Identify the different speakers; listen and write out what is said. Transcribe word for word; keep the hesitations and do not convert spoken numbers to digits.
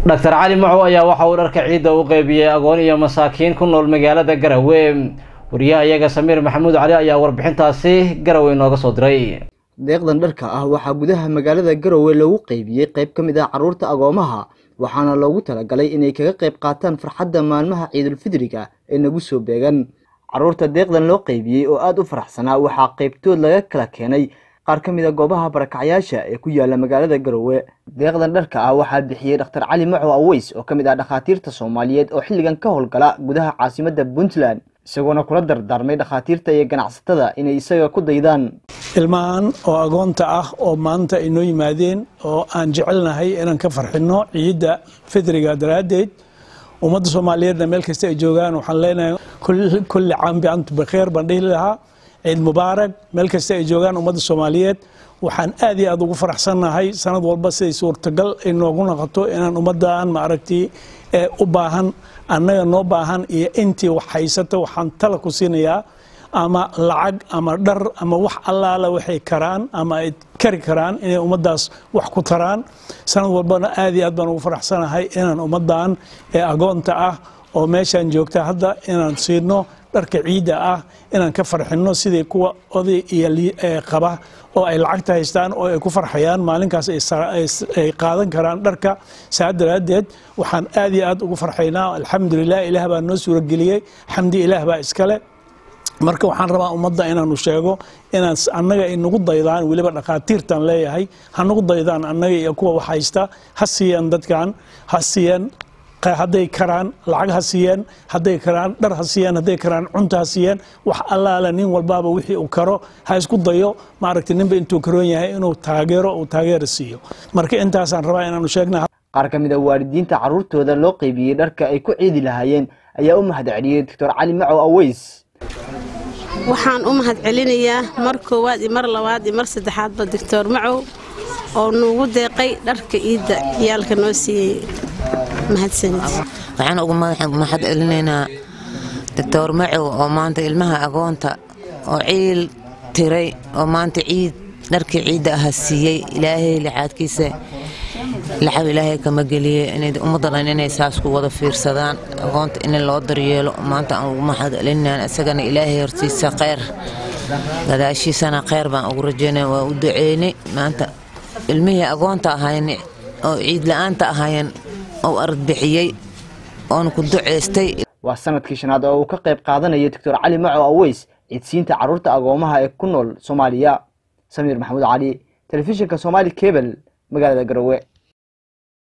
Speaker 1: دكتور علي معو ayaa waxa uu dharka ciida u qaybiyay agoon iyo masaakiin ku nool magaalada Garowe wariyaha iyaga Samiir Maxamuud Cali ayaa warbixintaasi Garowe nooga soo diray
Speaker 2: deeqdan dharka ah waxa gudaha magaalada Garowe lagu qaybiyay qayb kamid ah caruurta agoomaha waxaana loogu talagalay inay kaga qayb qaataan farxadda maalmaha Ciidul Fidriga ee nagu soo beegan caruurta deeqdan loo qaybiyay oo aad u faraxsanaa waxa qaybtood laga kala keenay qaar kamid ah goobaha barakacayaasha ee ku yaala magaalada Garowe deeqdan dharka ah waxa bixiyay Dr Cali Macow Aweys oo kamid ah dhakhaatiirta Soomaaliyeed oo xilligan ka howlgala gudaha caasimadda Puntland isagoo kula dardaarmay dhakhaatiirta iyo ganacsatada inay isaga ku daydaan
Speaker 3: ilmahan oo agoonta ah oo maanta inoo yimaadeen oo aan jecelnahay inaan ka farxino ciidda fidriga daraadeed ummadda Soomaaliyeedna meel kasta ay joogaan waxaan leenahay kulli caam bi antum bikhair baan dhihi lahaa ciid mubaarak meel kasta ay joogaan ummadda Soomaaliyeed waxaan aad iyo aad ugu faraxsanahay sanad walba siday suurtagal ay noogu noqoto inaan ummadaan ma aragtay ee u baahan annaga noo baahan iyo intii wax haysata waxaan tala ku siinayaa ama lacag ama dhar ama wax allaala waxay karaan ama ay kari karaan inay ummadaas wax ku taraan sanad walbana aad iyo aad baan ugu faraxsanahay inaan ummadaan ee agoonta ah oo meeshan joogta hadda inaan siino dharka ciida ah inaan ka farxino sidii kuwa oday iyo qaba oo ay lacagta haystaan oo ay ku farxayaan maalinkaas ay qaadan karaan dharka saadaradeed waxaan aad iyo aad ugu farxaynaa alxamdulillah ilaah baa noo suura galiyay xamdi ilaah baa iskale marka waxaan rabaa ummadda inaanu sheego inaan annaga inagu daydaan waliba dhaqaatiirtan leeyahay hanagu daydaan annaga iyo kuwa wax haysta ha siiyaan dadkan ha siiyaan hadday karaan lacag ha siiyaan hadday karaan dhar ha siiyaan hadday karaan cunto ha siiyaan wax allaala nin walbaaba wixii uu karo ha isku dayo ma aragtay ninba intuu karoon yahay inuu taageero uu taageero siiyo marka intaasaan rabaa inaanu sheegnaa
Speaker 2: qaar kamid ah waalidiinta caruurtooda loo qaybiyay dharka ay ku ciidi lahaayeen ayaa u mahadceliyay Dr Cali Macow Aweys
Speaker 4: waxaan u mahadcelinayaa mar koowaad iyo mar labaad iyo mar saddexaad ba Dr Macow oo nagu deeqay dharka ciida yaalka noo siiyay mahadsanid
Speaker 5: waxaan ugu mahadcelinaynaa Dr Macow oo maanta ilmaha agoonta oo ciil tiray oo maanta ciid dharka ciida ah siiyay ilaahay lacaadkiisa lacag ilaahay kama galiye inay ummadan inay saas ku wada fiirsadaan agoonta in loo daryeelo maanta aan ugu mahadcelinaynaa isagana ilaahay hortiisa khayr gadaashiisana khayr baan ugu rajeynaa waa u duceynay maanta ilmihii agoonta ahaayeen oo ciid la'aanta ahaayeen oo arad bixiyay oo ku duceystay
Speaker 2: waa sanadkii shanaad oo uu ka qayb qaadanayay Dr Cali Macow Aweys ciidsiinta caruurta agoomaha ee ku nool Soomaaliya Samiir Maxamuud Cali telefishinka Somali Cable magaalada Garowe.